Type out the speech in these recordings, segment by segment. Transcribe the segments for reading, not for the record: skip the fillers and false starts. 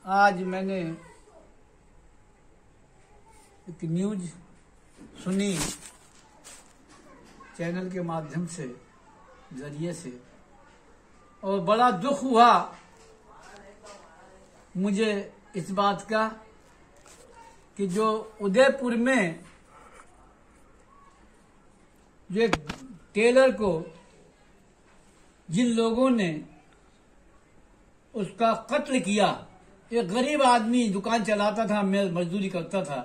आज मैंने एक न्यूज सुनी चैनल के माध्यम से जरिए से, और बड़ा दुख हुआ मुझे इस बात का कि जो उदयपुर में जो एक टेलर को जिन लोगों ने उसका कत्ल किया, एक गरीब आदमी दुकान चलाता था, मैं मजदूरी करता था,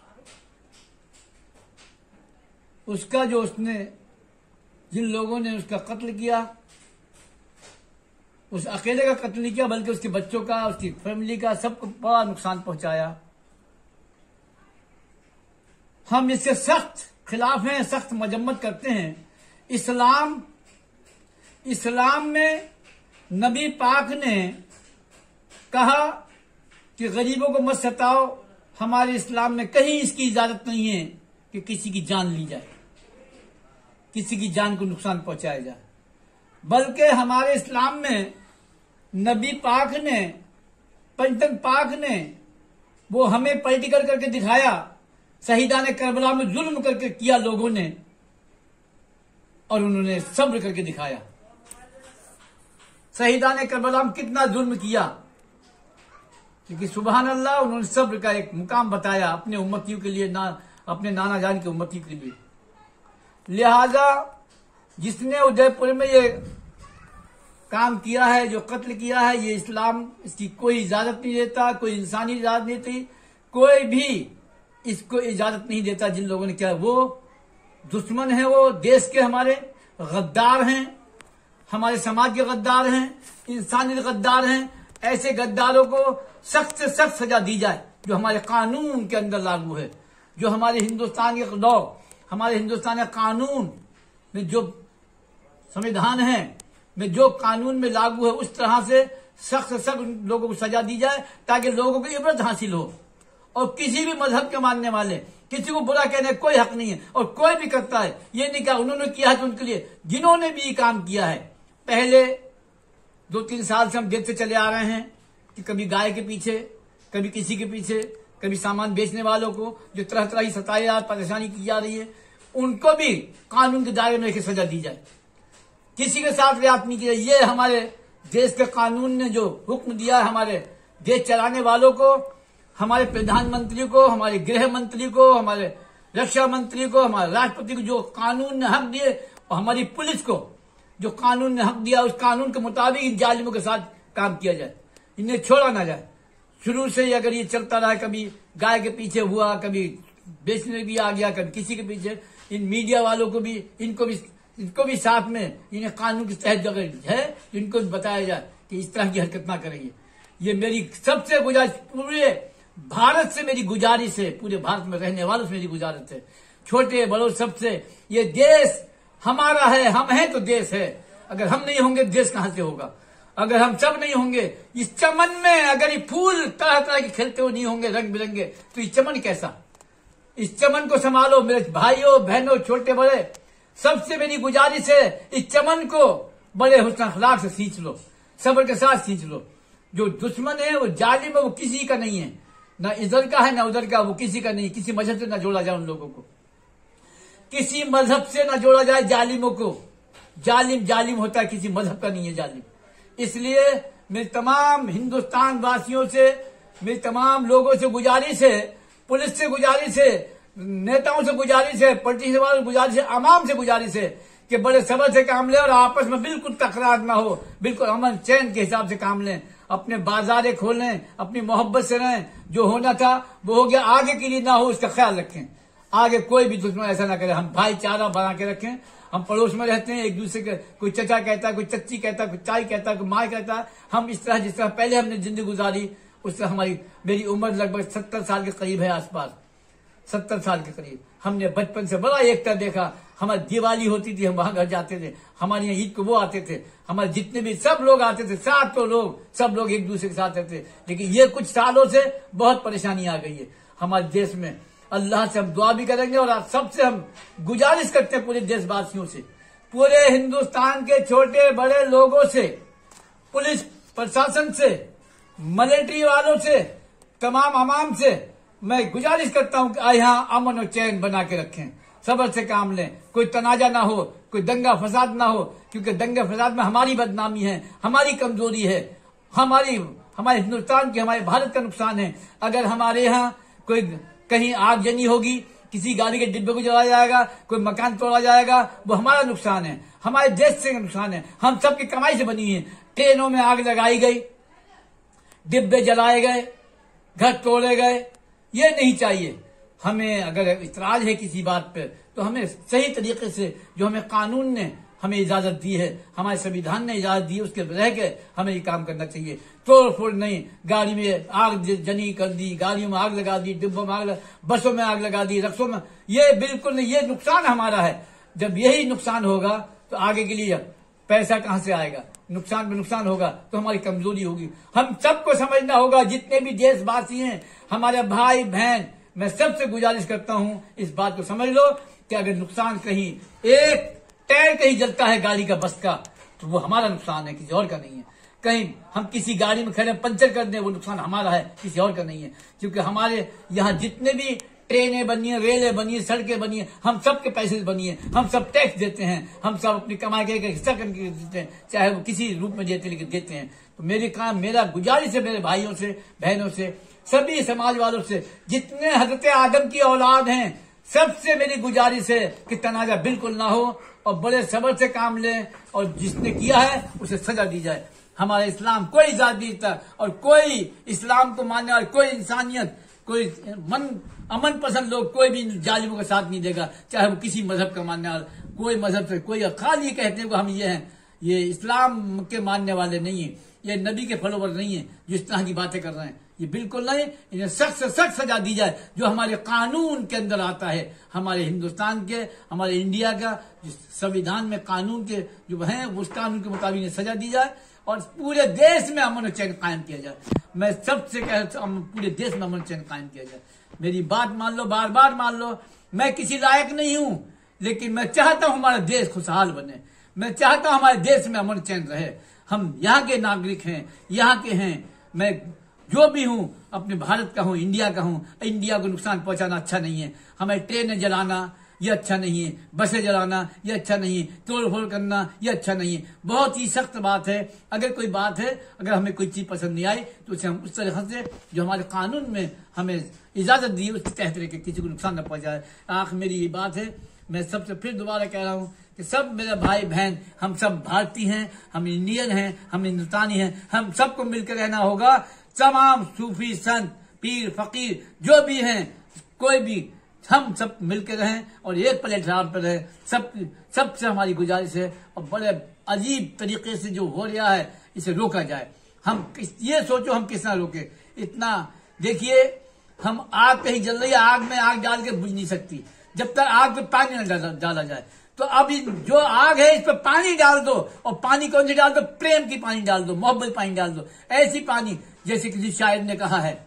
उसका जो उसने जिन लोगों ने उसका कत्ल किया, उस अकेले का कत्ल नहीं किया बल्कि उसके बच्चों का, उसकी फैमिली का, सबको बड़ा नुकसान पहुंचाया। हम इसके सख्त खिलाफ हैं, सख्त मजम्मत करते हैं। इस्लाम में नबी पाक ने कहा कि गरीबों को मत सताओ। हमारे इस्लाम में कहीं इसकी इजाजत नहीं है कि किसी की जान ली जाए, किसी की जान को नुकसान पहुंचाया जाए, बल्कि हमारे इस्लाम में नबी पाक ने, पंचतन पाक ने वो हमें पॉलिटिकल करके दिखाया। शहीदाने करबला में जुल्म करके किया लोगों ने, और उन्होंने सब्र करके दिखाया। शहीदाने करबला में कितना जुल्म किया, लेकिन सुबहान अल्लाह, उन्होंने सब्र का एक मुकाम बताया अपने उम्मतियों के लिए, अपने नाना जान के उम्मतियों के लिए। लिहाजा जिसने उदयपुर में ये काम किया है, जो कत्ल किया है, ये इस्लाम इसकी कोई इजाजत नहीं देता, कोई इंसानी इजाजत नहीं देती, कोई भी इसको इजाजत नहीं देता। जिन लोगों ने किया वो दुश्मन है, वो देश के हमारे गद्दार हैं, हमारे समाज के गद्दार हैं, इंसानी गद्दार हैं। ऐसे गद्दारों को सख्त से सख्त सजा दी जाए, जो हमारे कानून के अंदर लागू है, जो हमारे हिंदुस्तान के लॉ, हमारे हिंदुस्तान के कानून में जो संविधान है, में जो कानून में लागू है, उस तरह से सख्त से सख्त लोगों को सजा दी जाए, ताकि लोगों को इबरत हासिल हो। और किसी भी मजहब के मानने वाले, किसी को बुरा कहने का कोई हक नहीं है, और कोई भी करता है, ये नहीं कहा उन्होंने किया है तो उनके लिए, जिन्होंने भी ये काम किया है। पहले 2-3 साल से हम देखते चले आ रहे हैं कि कभी गाय के पीछे, कभी किसी के पीछे, कभी सामान बेचने वालों को जो तरह तरह की सताया, परेशानी की जा रही है, उनको भी कानून के दायरे में सजा दी जाए। किसी के साथ रियायत नहीं की जाए। ये हमारे देश के कानून ने जो हुक्म दिया है, हमारे देश चलाने वालों को, हमारे प्रधानमंत्री को, हमारे गृह मंत्री को, हमारे रक्षा मंत्री को, हमारे राष्ट्रपति को जो कानून ने हक दिए, और हमारी पुलिस को जो कानून ने हक दिया, उस कानून के मुताबिक इन जालिमों के साथ काम किया जाए, इन्हें छोड़ा ना जाए। शुरू से ही अगर ये चलता रहा, कभी गाय के पीछे हुआ, कभी बेचने भी आ गया, कभी किसी के पीछे, इन मीडिया वालों को भी, इनको भी साथ में, इन्हें कानून के तहत जगह है, तो इनको भी बताया जाए कि इस तरह की हरकत ना करेंगे। ये मेरी सबसे गुजारिश, पूरे भारत से मेरी गुजारिश है, पूरे भारत में रहने वालों से मेरी गुजारिश है, छोटे बड़ों सबसे, ये देश हमारा है, हम हैं तो देश है। अगर हम नहीं होंगे देश कहां से होगा? अगर हम सब नहीं होंगे इस चमन में, अगर ये फूल तरह तरह के खिलते हुए नहीं होंगे रंग बिरंगे, तो ये चमन कैसा? इस चमन को संभालो मेरे भाइयों बहनों, छोटे बड़े, सबसे मेरी गुजारिश है, इस चमन को बड़े हुस्न अखलाक से सींच लो, सब्र के साथ सींच लो। जो दुश्मन है, वो जालिम है, वो किसी का नहीं है, ना इधर का है ना उधर का, वो किसी का नहीं। किसी मजहब से ना जोड़ा जाए उन लोगों को, किसी मजहब से ना जोड़ा जाए जालिमों को। जालिम होता है, किसी मजहब का नहीं है जालिम। इसलिए मेरी तमाम हिंदुस्तान वासियों से, मेरी तमाम लोगों से गुजारिश है, पुलिस से गुजारिश है, नेताओं से गुजारिश है, पॉलिटिशियन वालों से गुजारिश है, आवाम से गुजारिश है कि बड़े सब्र से काम लें और आपस में बिल्कुल तकरार ना हो, बिल्कुल अमन चैन के हिसाब से काम लें, अपने बाजारे खोलें, अपनी मोहब्बत से रहें। जो होना था वो हो गया, आगे के लिए ना हो इसका ख्याल रखें। आगे कोई भी दुश्मन ऐसा ना करे, हम भाईचारा बना के रखें। हम पड़ोस में रहते हैं, एक दूसरे के, कोई चचा कहता है, कोई चच्ची कहता है, कोई चाई कहता है, कोई माँ कहता है। हम इस तरह, जिस तरह पहले हमने जिंदगी गुजारी, उस तरह मेरी उम्र लगभग 70 साल के करीब है, आसपास 70 साल के करीब। हमने बचपन से बड़ा एकता देखा। हमारी दिवाली होती थी, हम वहां घर जाते थे, हमारे यहाँ ईद को वो आते थे, हमारे जितने भी सब लोग आते थे, 700 लोग, सब लोग एक दूसरे के साथ रहते थे। लेकिन ये कुछ सालों से बहुत परेशानी आ गई है हमारे देश में। अल्लाह से हम दुआ भी करेंगे, और सबसे हम गुजारिश करते हैं पूरे देशवासियों से, पूरे हिंदुस्तान के छोटे बड़े लोगों से, पुलिस प्रशासन से, मिलिट्री वालों से, तमाम अवाम से मैं गुजारिश करता हूं कि यहाँ अमन और चैन बना के रखें, सब्र से काम लें, कोई तनाजा ना हो, कोई दंगा फसाद ना हो, क्योंकि दंगा फसाद में हमारी बदनामी है, हमारी कमजोरी है, हमारे हिंदुस्तान की, हमारे भारत का नुकसान है। अगर हमारे यहाँ कोई कहीं आगजनी होगी, किसी गाड़ी के डिब्बे को जलाया जाएगा, कोई मकान तोड़ा जाएगा, वो हमारा नुकसान है, हमारे देश से नुकसान है, हम सबकी कमाई से बनी है। ट्रेनों में आग लगाई गई, डिब्बे जलाए गए, घर तोड़े गए, ये नहीं चाहिए। हमें अगर इतराज है किसी बात पे तो हमें सही तरीके से, जो हमें कानून ने हमें इजाजत दी है, हमारे संविधान ने इजाजत दी है, उसके रह के हमें ये काम करना चाहिए। तोड़ फोड़ नहीं, गाड़ी में आग जनी कर दी, गाड़ियों में आग लगा दी, डिब्बों में आग, बसों में आग लगा दी, रक्सों में, ये बिल्कुल नहीं, ये नुकसान हमारा है। जब यही नुकसान होगा तो आगे के लिए पैसा कहां से आएगा? नुकसान में नुकसान होगा तो हमारी कमजोरी होगी। हम सबको समझना होगा, जितने भी देशवासी हैं, हमारे भाई बहन, मैं सबसे गुजारिश करता हूं इस बात को समझ लो कि अगर नुकसान कहीं, एक टायर कहीं जलता है गाड़ी का, बस का, तो वो हमारा नुकसान है, किसी और का नहीं है। कहीं हम किसी गाड़ी में खड़े पंचर कर दें, वो नुकसान हमारा है, किसी और का नहीं है। क्योंकि हमारे यहाँ जितने भी ट्रेनें बनी है, रेलें बनी है, सड़कें बनी है, हम सबके पैसे से बनी है, हम सब टैक्स देते हैं, हम सब अपनी कमाई का हिस्सा करके देते हैं, चाहे वो किसी रूप में देते लेकिन देते हैं। तो मेरा गुजारिश है मेरे भाइयों से, बहनों से, सभी समाज वालों से, जितने हजरत आदम की औलाद हैं, सबसे मेरी गुजारिश है कि तनाजा बिल्कुल ना हो और बड़े सब्र से काम लें, और जिसने किया है उसे सजा दी जाए। हमारा इस्लाम कोई इजाजत नहीं देता, और कोई इस्लाम को मानने वाला, कोई इंसानियत, कोई अमन पसंद लोग कोई भी जालिमों का साथ नहीं देगा, चाहे वो किसी मजहब का मानने वाला, कोई मजहब से कोई, खाली कहते हैं कि हम ये हैं, ये इस्लाम के मानने वाले नहीं है, ये नबी के फॉलोवर नहीं है जो इस तरह की बातें कर रहे हैं, ये बिल्कुल नहीं। इन्हें सख्त से सख्त सजा दी जाए, जो हमारे कानून के अंदर आता है, हमारे हिंदुस्तान के, हमारे इंडिया का संविधान में कानून के जो है, उस कानून के मुताबिक इन्हें सजा दी जाए और पूरे देश में अमन और चैन कायम किया जाए। मैं सबसे कहता हूं पूरे देश में अमन चैन कायम किया जाए। मेरी बात मान लो, बार बार मान लो, मैं किसी लायक नहीं हूं, लेकिन मैं चाहता हूं हमारा देश खुशहाल बने, मैं चाहता हूं हमारे देश में अमन चैन रहे। हम यहाँ के नागरिक हैं, यहाँ के हैं, मैं जो भी हूं अपने भारत का हूं, इंडिया का हूं। इंडिया को नुकसान पहुंचाना अच्छा नहीं है, हमें ट्रेनें जलाना ये अच्छा नहीं है, बसें जलाना ये अच्छा नहीं है, तोड़ फोड़ करना ये अच्छा नहीं है। बहुत ही सख्त बात है। अगर कोई बात है, अगर हमें कोई चीज पसंद नहीं आई तो उसे हम उस तरह से, जो हमारे कानून में हमें इजाजत दी, उसके तहत रह के किसी को नुकसान न पहुंचाए। आखिर मेरी ये बात है, मैं सबसे फिर दोबारा कह रहा हूं कि सब मेरे भाई बहन, हम सब भारतीय हैं, हम इंडियन हैं, हम हिंदुस्तानी हैं, हम सबको मिलकर रहना होगा। तमाम सूफी संत, पीर, फकीर जो भी हैं, कोई भी, हम सब मिलकर रहें और एक प्लेटफॉर्म पर रहें। सबसे हमारी गुजारिश है, और बड़े अजीब तरीके से जो हो रहा है इसे रोका जाए। हम ये सोचो हम किस तरह रोके इतना। देखिए, हम आग कहीं जल रही है, आग में आग डाल के बुझ नहीं सकती जब तक आग पे पानी न डाला जाए। तो अब जो आग है इस पर पानी डाल दो, और पानी कौन सी डाल दो? प्रेम की पानी डाल दो, मोहब्बत पानी डाल दो, ऐसी पानी, जैसे किसी शायर ने कहा है,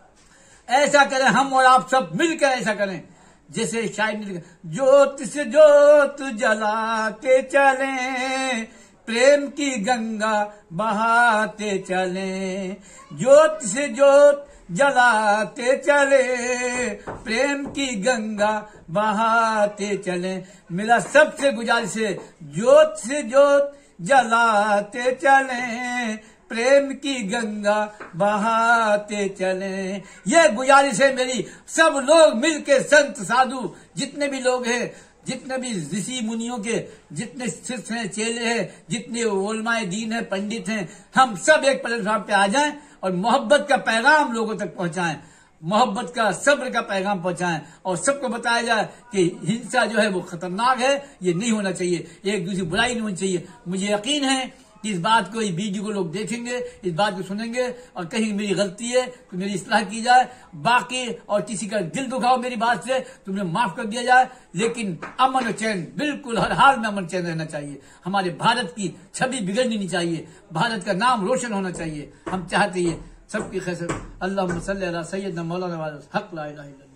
ऐसा करें हम और आप सब मिलकर, ऐसा करें जैसे शायर ने लिखा, ज्योत से ज्योत जलाते चलें, प्रेम की गंगा बहाते चलें, ज्योत से ज्योत जलाते चले, प्रेम की गंगा बहाते चले। मेरा सबसे गुजारिश है, ज्योत से ज्योत जलाते चले, प्रेम की गंगा बहाते चले। ये गुजारिश है मेरी। सब लोग मिलके, संत साधु जितने भी लोग हैं, जितने भी ऋषि मुनियों के जितने शिष्य हैं, चेले हैं, जितने उलमाए दीन है, पंडित हैं, हम सब एक प्लेटफॉर्म पे आ जाएं और मोहब्बत का पैगाम लोगों तक पहुंचाएं, मोहब्बत का, सब्र का पैगाम पहुंचाएं, और सबको बताया जाए कि हिंसा जो है वो खतरनाक है, ये नहीं होना चाहिए, एक दूसरी बुराई नहीं होनी चाहिए। मुझे यकीन है कि इस बात को, इस वीडियो को लोग देखेंगे, इस बात को सुनेंगे, और कहीं मेरी गलती है तो मेरी इस्लाह की जाए, बाकी और किसी का दिल दुखाओ मेरी बात से तो मुझे माफ कर दिया जाए। लेकिन अमन और चैन, बिल्कुल हर हाल में अमन चैन रहना चाहिए। हमारे भारत की छवि बिगड़नी नहीं चाहिए, भारत का नाम रोशन होना चाहिए। हम चाहते हैं सबकी खैर। अल्लाहुम्मा सल्ली अला सय्यदना मौलाना वाला हक ला इलाहा इल्लल्लाह।